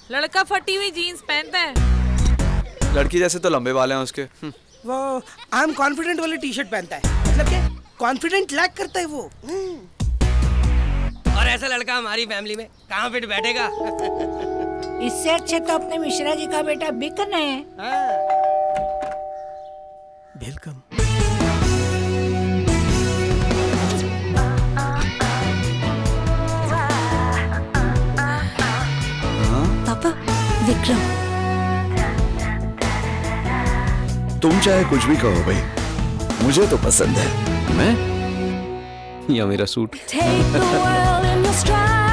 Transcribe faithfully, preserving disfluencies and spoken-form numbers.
लड़का फटी हुई जीन्स पहनता है। लड़की जैसे तो लंबे बाल हैं उसके। वो आई एम कॉन्फिडेंट वाली टी शर्ट पहनता है। मतलब क्या कॉन्फिडेंट लैक करता है वो। और ऐसा लड़का हमारी फैमिली में कहाँ फिट बैठेगा? इससे अच्छे तो अपने मिश्रा जी का बेटा बिकन है। वेलकम। पापा विक्रम। तुम चाहे कुछ भी कहो भाई, मुझे तो पसंद है। मैं या मेरा सूट।